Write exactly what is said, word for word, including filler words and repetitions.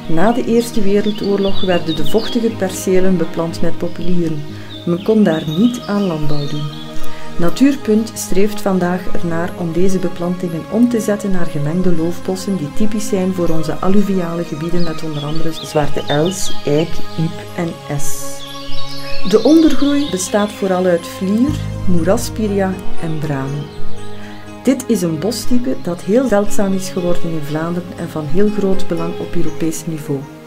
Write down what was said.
Na de Eerste Wereldoorlog werden de vochtige percelen beplant met populieren. Men kon daar niet aan landbouw doen. Natuurpunt streeft vandaag ernaar om deze beplantingen om te zetten naar gemengde loofbossen die typisch zijn voor onze alluviale gebieden met onder andere zwarte els, eik, iep en es. De ondergroei bestaat vooral uit vlier, moeraspiria en bramen. Dit is een bostype dat heel zeldzaam is geworden in Vlaanderen en van heel groot belang op Europees niveau.